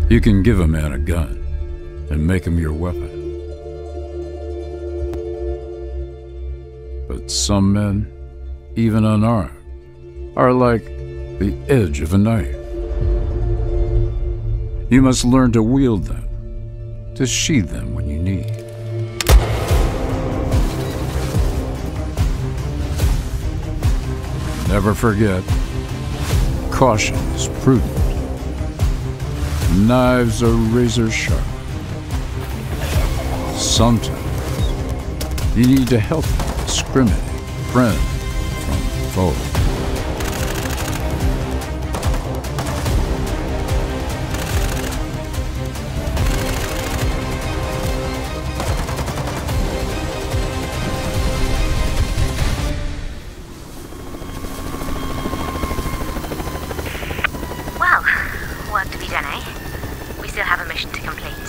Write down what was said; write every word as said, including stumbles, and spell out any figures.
You can give a man a gun and make him your weapon. But some men, even unarmed, are like the edge of a knife. You must learn to wield them, to sheathe them when you need. Never forget, caution is prudent. Knives are razor sharp. Sometimes you need to help discriminate friend from foe. Well, work to be done, eh? We still have a mission to complete.